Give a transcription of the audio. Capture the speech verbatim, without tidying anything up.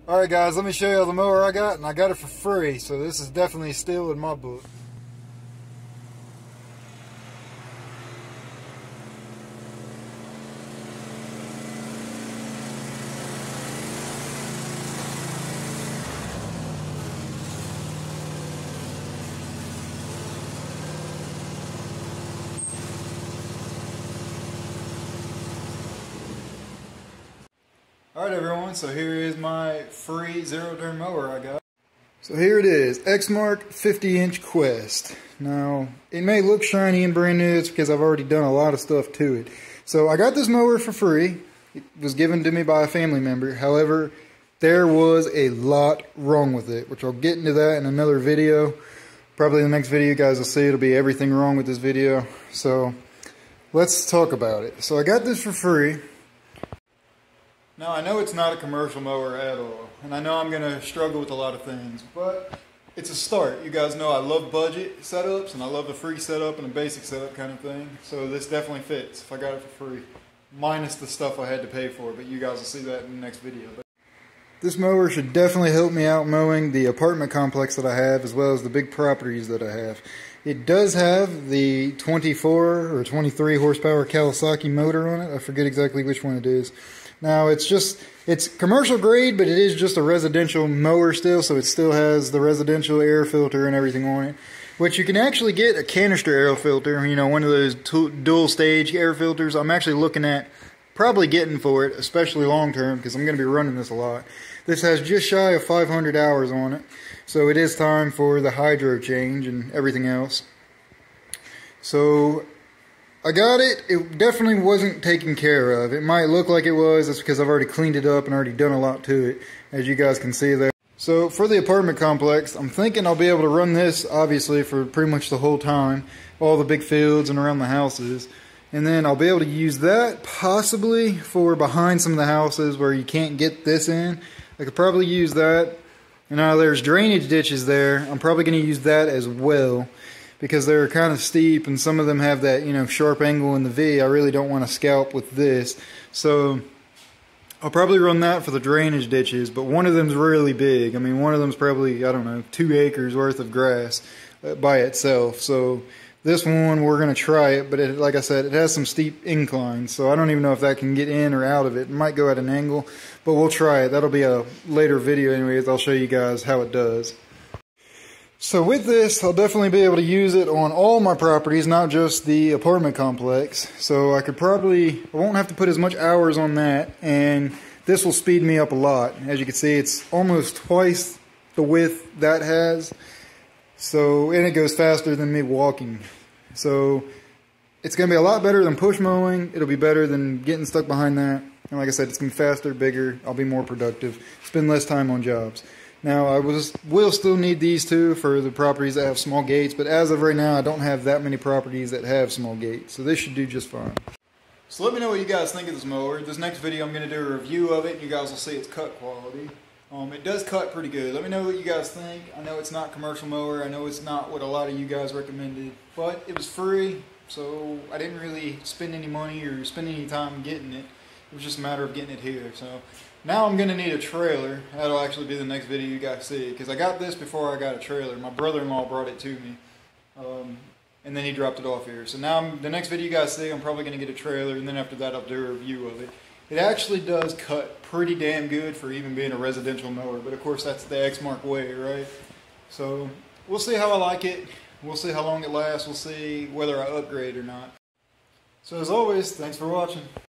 Alright guys, let me show you the mower I got, and I got it for free, so this is definitely a steal in my book. Alright everyone, so here is my free zero turn mower I got. So here it is, Exmark fifty inch Quest. Now, it may look shiny and brand new, it's because I've already done a lot of stuff to it. So I got this mower for free. It was given to me by a family member. However, there was a lot wrong with it, which I'll get into that in another video. Probably in the next video you guys will see it'll be everything wrong with this video. So, let's talk about it. So I got this for free. Now I know it's not a commercial mower at all, and I know I'm going to struggle with a lot of things, but it's a start. You guys know I love budget setups, and I love the free setup and a basic setup kind of thing, so this definitely fits if I got it for free, minus the stuff I had to pay for, but you guys will see that in the next video. This mower should definitely help me out mowing the apartment complex that I have, as well as the big properties that I have. It does have the twenty-four or twenty-three horsepower Kawasaki motor on it. I forget exactly which one it is. Now it's just, it's commercial grade, but it is just a residential mower still, so it still has the residential air filter and everything on it. Which you can actually get a canister air filter, you know, one of those dual stage air filters. I'm actually looking at probably getting for it, especially long term, because I'm going to be running this a lot. This has just shy of five hundred hours on it, so it is time for the hydro change and everything else. So I got it. It definitely wasn't taken care of. It might look like it was. That's because I've already cleaned it up and already done a lot to it, as you guys can see there. So for the apartment complex, I'm thinking I'll be able to run this, obviously, for pretty much the whole time. All the big fields and around the houses. And then I'll be able to use that, possibly, for behind some of the houses where you can't get this in. I could probably use that. And now there's drainage ditches there. I'm probably going to use that as well, because they're kind of steep and some of them have that, you know, sharp angle in the V. I really don't want to scalp with this. So I'll probably run that for the drainage ditches, but one of them's really big. I mean, one of them's probably, I don't know, two acres worth of grass by itself. So this one, we're going to try it, but it, like I said, it has some steep inclines, so I don't even know if that can get in or out of it. It might go at an angle, but we'll try it. That'll be a later video anyways. I'll show you guys how it does. So with this, I'll definitely be able to use it on all my properties, not just the apartment complex. So I could probably, I won't have to put as much hours on that, and this will speed me up a lot. As you can see, it's almost twice the width that has. So, and it goes faster than me walking. So it's going to be a lot better than push mowing. It'll be better than getting stuck behind that. And like I said, it's going to be faster, bigger. I'll be more productive. Spend less time on jobs. Now, I was, will still need these two for the properties that have small gates, but as of right now, I don't have that many properties that have small gates, so this should do just fine. So let me know what you guys think of this mower. This next video, I'm going to do a review of it, and you guys will see its cut quality. Um, it does cut pretty good. Let me know what you guys think. I know it's not commercial mower. I know it's not what a lot of you guys recommended, but it was free, so I didn't really spend any money or spend any time getting it. It was just a matter of getting it here. So now I'm going to need a trailer. That'll actually be the next video you guys see, because I got this before I got a trailer. My brother-in-law brought it to me, um, and then he dropped it off here. So now I'm, the next video you guys see, I'm probably going to get a trailer, and then after that I'll do a review of it. It actually does cut pretty damn good for even being a residential mower, but of course that's the Exmark way, right? So we'll see how I like it. We'll see how long it lasts. We'll see whether I upgrade or not. So as always, thanks for watching.